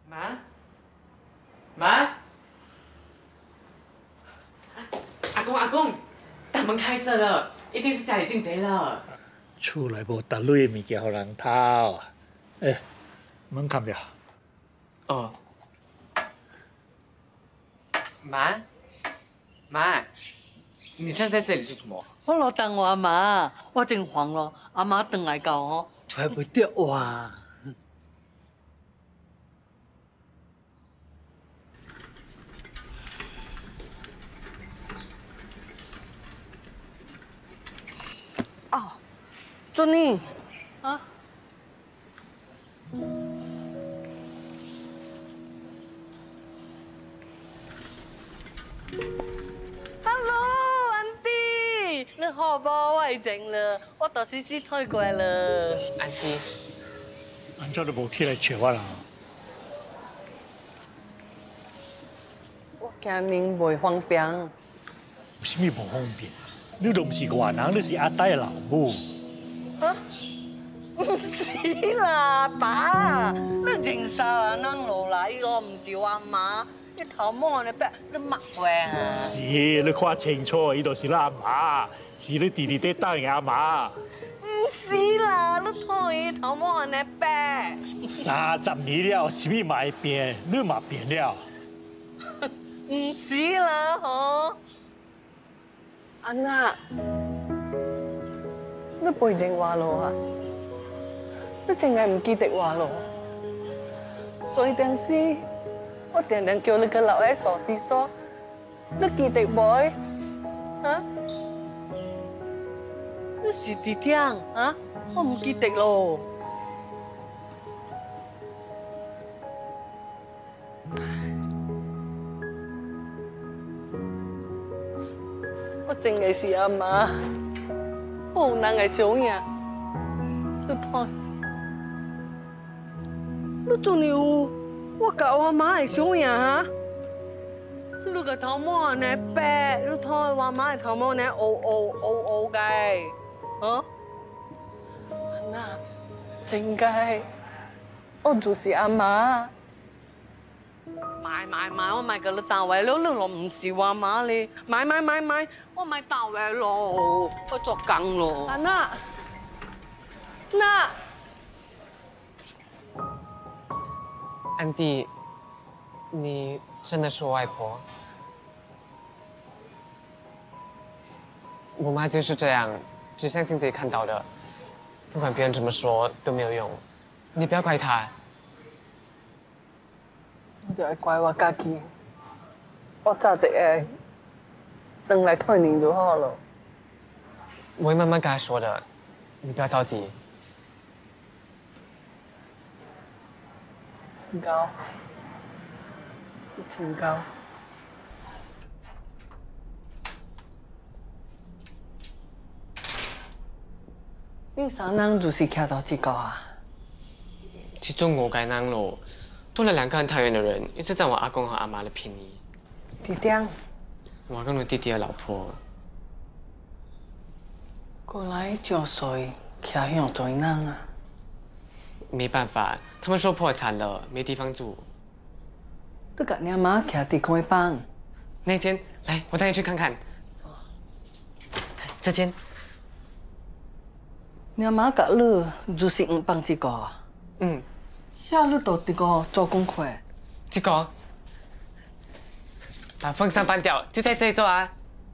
妈，妈，阿公，大门开着了，一定是家里进贼了。 厝内无踏类的物件，互人偷。门关掉。 哦。妈，你站在这里做什么？ 我来等我阿妈，我真慌咯。阿妈回来到哦，才袂得哇。哦，做你啊。你好不？我已经了，我到西西退过来了。 安迪， 安怎都无起来找我啦？ 我惊明袂方便。 有啥物无方便？你都唔是外人，你是阿呆的老母。 啊？唔是啦，爸，你认识啊？人落来个唔是我阿妈。你头毛呢？白你抹坏啊！ 是，你看清楚，伊就是咱阿妈，是你弟弟在等的阿妈。 唔是啦，你看伊头毛呢白。 30年了，什么嘛会变？你嘛变了。 唔是啦，吼。阿娜，你背正話咯啊？你淨係唔記得話咯？所以當時。我常常叫你去留喺傻事所，你記得冇？啊？你是弟弟啊？我唔記得咯。我真係是阿媽，我有人係想呀。你睇，你仲有？我甲我媽係想呀哈，你個頭毛呢白，你睇我媽嘅頭毛呢烏嘅，啊？那真嘅，我就是阿媽。買，我買個你單位咯，你咯唔是我媽咧，買，我買單位咯，我做工咯。阿娜， 安迪，你真的是我外婆。我妈就是这样，只相信自己看到的，不管别人怎么说都没有用。你不要怪她。 你就係怪我家己，我早一個等來退寧就好了。 我会慢慢跟她说的，你不要着急。 高，真高。你三人就是徛到这个啊？ 其中5个人咯，多了2个很讨厌的人，一直占我阿公和阿妈的便宜。 弟弟， 我阿公的弟弟的老婆。 过来就水徛向做人啊？ 没办法，他们说破产了，没地方住。 你甲你阿妈徛地公的房。 那间，来，我带你去看看。这间。 你阿妈甲你就是帮这个啊？ 嗯。 遐你到这个做功课？ 这个。把风扇搬掉，就在这里做啊。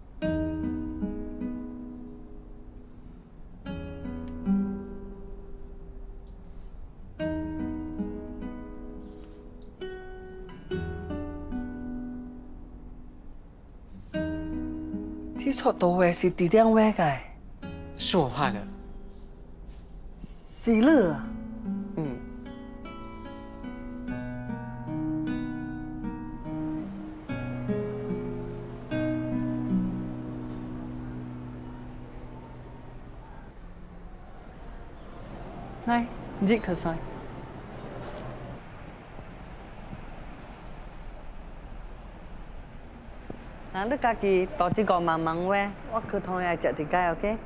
这撮图画是弟弟画的， 是我画的。 是你啊？ 嗯。 来，你去算。那你家己到这个慢慢画，我去同下食一解 ，OK？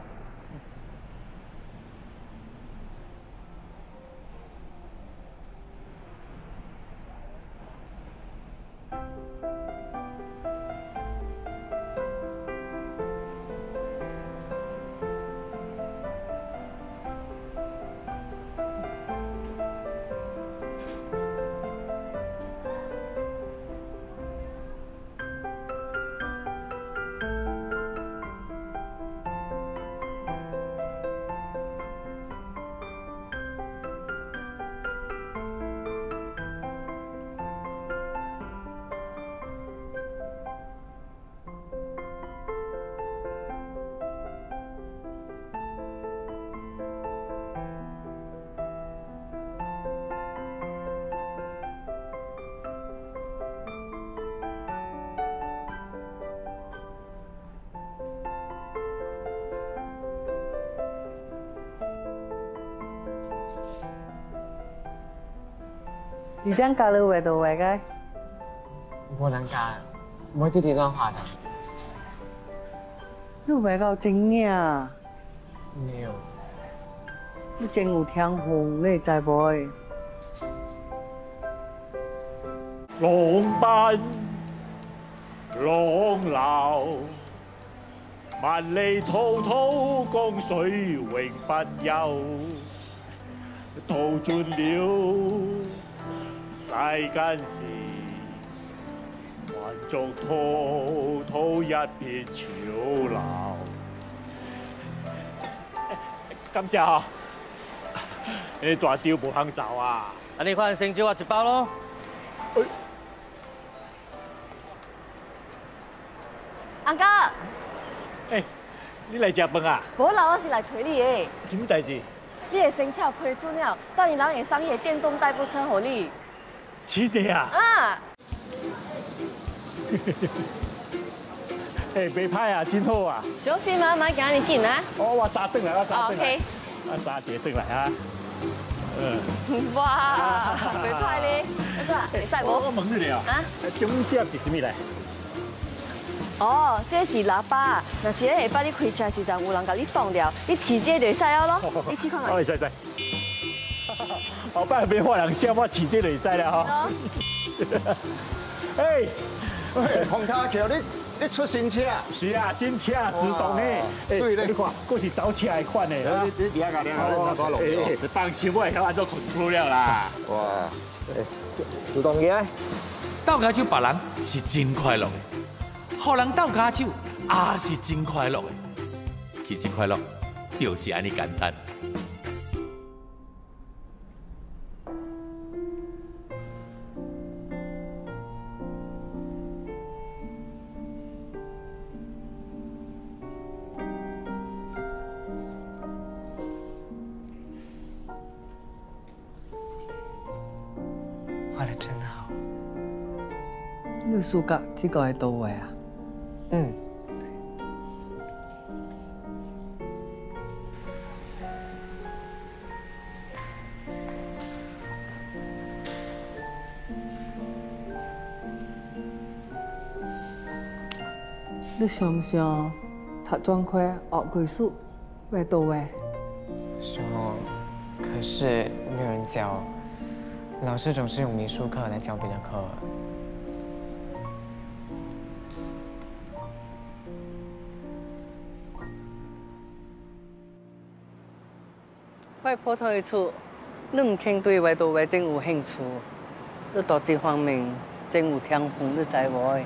你点教了画到画个？ 不能干，我自己乱画的。 你画到真呀？ 没有。 你真有天分，你知无？ 浪奔浪流，萬里滔滔江水永不休。淘盡了世間事，還續滔滔一片潮流。感謝啊！你大雕無肯走啊！ 啊，你款成招我一包咯。 阿哥， 你來食飯啊？ 無啦，我是來找你的。 什麼代志？ 你的生肖批准了，當然人會送伊個電動代步車給你。 是的啊。 啊！ 袂歹啊，真好啊！ 小心啊，買行你緊啊。 我三轉來，我三轉來。 OK。 我三節轉來啊。 哇，袂歹咧，阿哥，會使無？ 我問你哋啊。啊？中接是什麼嚟？ 哦，這是喇叭，若是咧下晡你開車時陣有人甲你擋掉，你試這就會使了咯。你試看看。 使。後擺別話人笑我試這就會使啦吼。 黃卡橋，你出新車？ 是啊，新車自動的。 水咧， 你看，嗰是走車的款的。 你掠下，我落去。 放心，我會曉安怎控制了啦。 哇，自動嘅。 鬥家手別人是真快樂的，互人鬥家手也是真快樂的。其實快樂就是安尼簡單。 画得真好。 你暑假這個係到位啊？ 嗯。 你想唔想讀專科學技術，會到位？ 说，可是没有人教，老师总是用美术课来教别的课。 我普通的厝，你唔肯對畫到畫真有興趣，你讀這方面真有天分，你知無？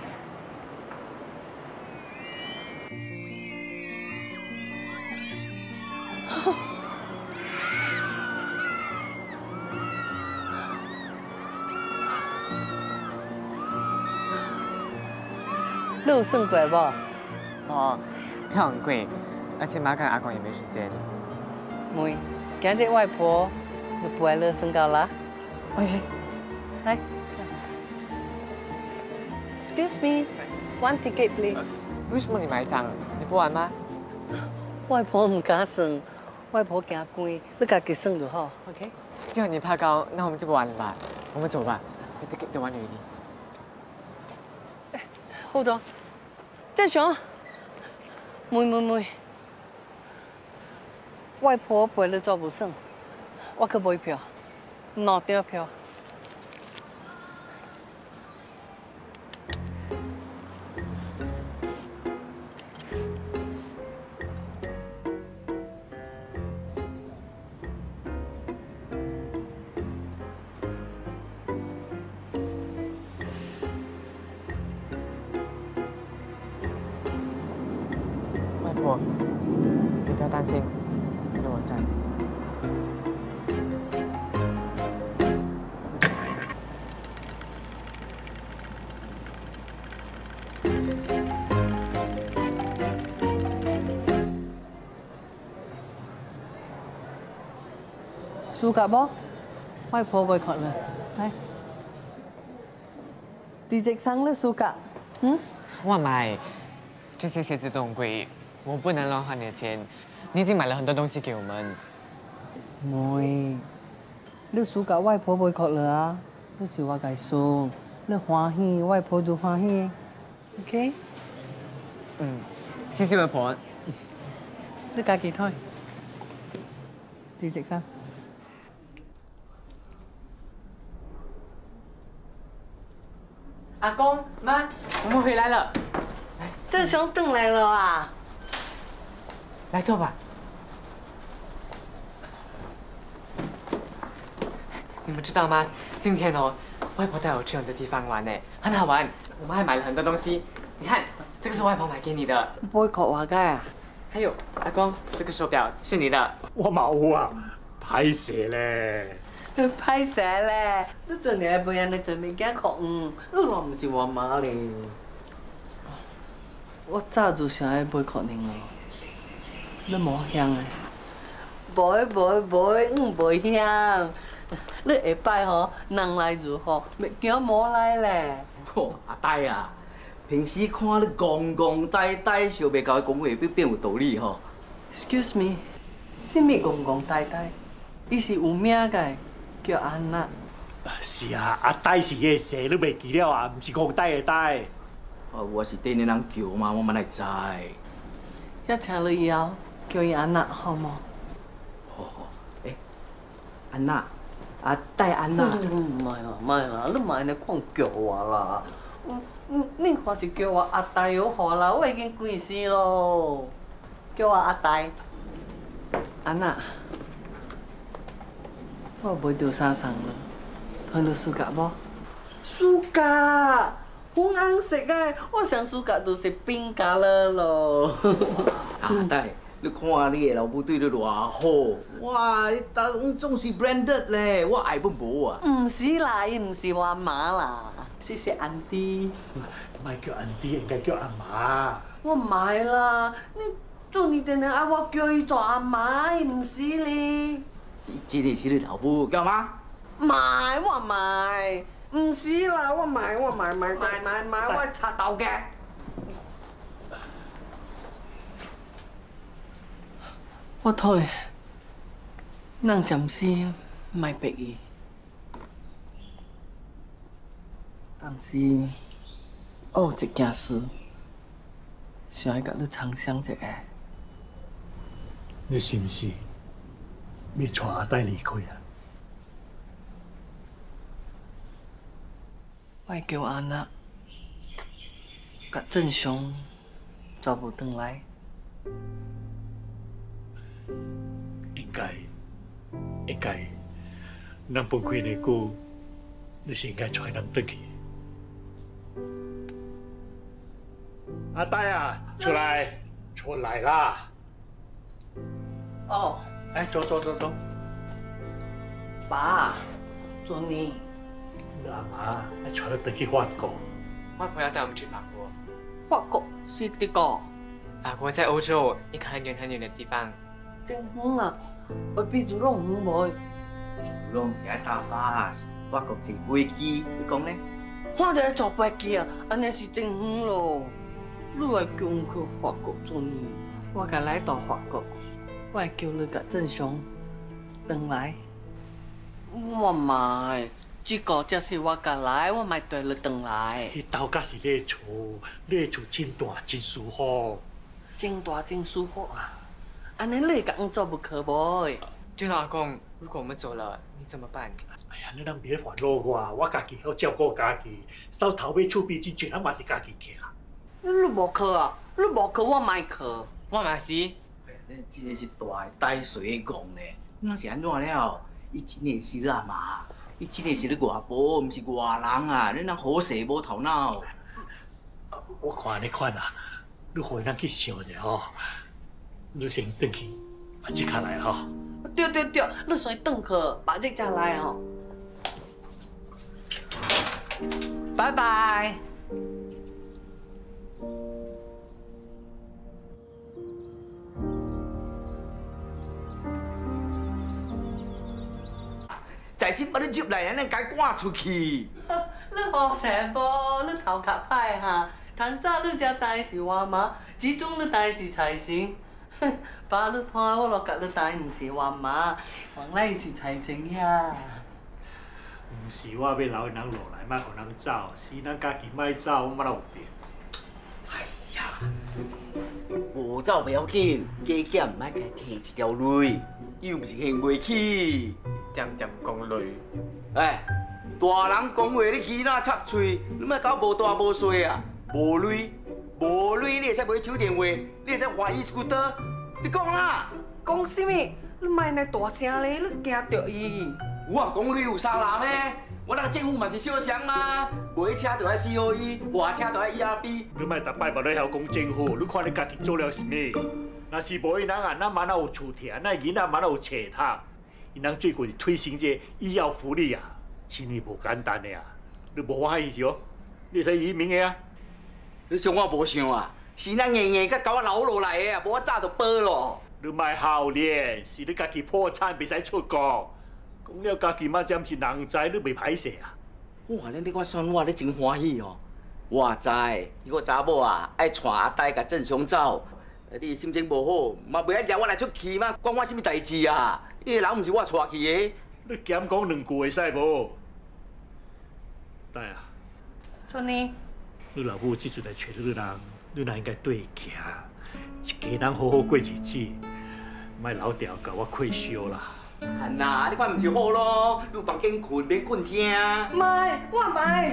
你有算過無？ 哦，票很贵，而且妈跟阿公也没时间。 妹，今日外婆就陪你算到啦。 OK， 來。Excuse me, one ticket please。 为什么你买一张？你不玩吗？ 外婆唔敢算，外婆驚關，你家己算就好。OK。 既然你怕高，那我们就不玩了吧。我们走吧，你都玩远一点。 Hold on，正常。妹，外婆陪你做唔算，我去買票，2張票。 外婆，你不要担心，有我在。 暑假不？外婆會看了，來。地質上的暑假， 我买，这些鞋子都很贵，我不能乱花你的钱。你已经买了很多东西给我们。 妹， 你输甲外婆袂哭了啊！你是我家孙，你欢喜，外婆就欢喜。OK？ 謝謝外婆。 你家己睇，自食先。 阿公媽，我們回來了。 正雄回来了啊！ 來坐吧。你們知道嗎？今天哦，外婆帶我去很多地方玩呢，很好玩。我們還買了很多東西。你看，這個是外婆買給你的。 杯葛話嘅啊！ 還有，阿公，這個手錶是你的。 我冇啊，歹勢咧。 你歹勢咧！你盡日陪人哋做物件哭你若唔是我媽咧。我早就想要杯葛你咯，你冇響誒。袂響。你下擺吼，人來如何，物件冇來咧。 阿呆啊！平時看你戇戇呆呆，想袂到講話變有道理吼。 Excuse me， 什麼戇戇呆呆？伊是有名嘅，叫安娜。 是啊，阿呆是個姓，你袂記了啊？唔是講呆的呆。 我是對你人叫嘛，我嘛來知。 要請你以後叫伊安娜好冇？ 好，安娜，阿呆安娜。 唔係啦，你唔係你講叫我啦。你還是叫我阿呆就好啦，我已經幾時咯，叫我阿呆。安娜，我袂着啥送啦，睇你暑假無？暑假，好啱食嘅，我上暑假就是冰咖喱咯。 阿呆，你看你的老母對你偌好，哇，你總是 branded 咧，我愛不無啊。 唔是啦，伊唔是我阿媽啦，謝謝安迪。 唔係叫安迪，應該叫阿媽。 我唔係啦，你做你定定嗌我叫伊做阿媽，伊唔是咧。 這個是你老母叫媽？ 唔係，我唔係，唔是啦，我唔係，我係插豆嘅。我睇，咱暫時莫逼伊，但是我有一件事，想要甲你商量一下。 你是唔是要帶阿呆離開啊？ 我會叫安娜，甲正雄找無回來。 應該，咱分開那久，你是應該帶咱回去。阿呆啊，出來啦！ 哦， 哎，走。 爸，做你。 你阿媽要帶你回去法國。 外婆要帶我們去法國。 法國是哪個？ 法國在歐洲一個很遠很遠的地方。 真遠啊！我比豬籠遠袂？ 豬籠是愛搭巴士，法國坐飛機，你講呢？ 我哋愛坐飛機啊，安尼是真遠咯。你會叫我去法國做呢？我甲來到法國，我會叫你甲正雄回來。我唔係，這個只是我甲來，我咪帶你回來。 迄頭家是你的厝，你的厝真大真舒服。 真大真舒服啊！安尼你會甲我做不可袂？ 對了，阿公，如果我們走了，你怎麼辦？ 哎呀，你能別煩惱我家己曉照顧家己，收頭尾厝邊真濟，咱嘛是家己徛。 你無去啊？你無去，我咪去。 我嘛是。 你這個是大帶水講咧，那是安怎了？伊真個是你阿媽，伊真個是你外婆，毋是外人啊！你人好勢無頭腦。 我看你款啊，你互咱去想者吼，你先轉去，把這卡來吼。 對，你先轉去，把這才來吼。拜拜。 在先把你入來，咱該趕出去。 你好勢無？你頭殼歹哈？通早你才帶是我媽，這種你帶是財神。爸，你睇我落甲你帶毋是我媽，原來是財神呀。 唔是我要留因人落来，莫互人走，是咱家己莫走，我莫有病。 哎呀，无走袂要紧，加减唔爱家摕一条泪，又唔是现袂起。 点点讲累。 哎，大人讲话你耳仔插喙，你莫搞无大无细啊！无泪，无泪，你会使买手电话，你会使换e-scooter，你讲啦？ 讲什么？你莫来大声咧，你惊着伊。 我啊讲你有啥啦咩？我那个政府嘛是小商吗？买车就要 COE， 换车就要 ERB。 你莫逐摆无咧晓讲政府，你看你家己做了是物？若是无因人啊，咱嘛哪有厝徛，咱囡仔嘛哪有册读？因人最近推行这医药福利啊，真哩无简单的啊！你无发现是哦？你会使移民的啊？ 你像我无想啊，是咱硬硬甲搞我留落来的啊，无我早就报咯。 你莫好咧，是你家己破产，袂使出国。讲了家己嘛，这毋是人知，你袂歹势啊！ 哇，恁你看选我，你真欢喜哦。我知，迄个查某啊，爱带阿呆甲郑雄走。你心情无好，嘛袂爱抓我来出去嘛，关我什么代志啊？伊个人毋是我带去的。 你减讲两句会使无？来啊！ 做呢？ 你老母即阵来找你人，你若应该对行，一家人好好过日子，莫老调甲我愧羞啦。 安那，你看毋是好咯？你有房间困，免困听。 卖，我卖，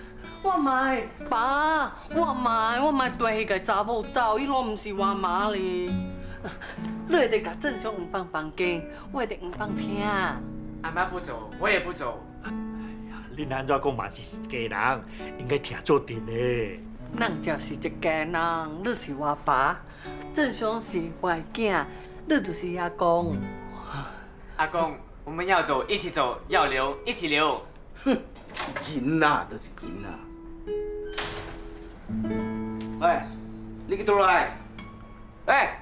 爸，我卖带迄个查某走，伊拢毋是我妈咧。你会得甲正常唔放房间，我会得唔放听。 阿妈不走，我也不走。 恁安怎讲嘛是一家人，应该听做阵的。 咱就是一家人，你是我爸，正常是我的囝，你就是阿公。 阿公，我们要走一起走，要留一起留。 哼，囡仔就是囡仔。喂，你去倒来？哎。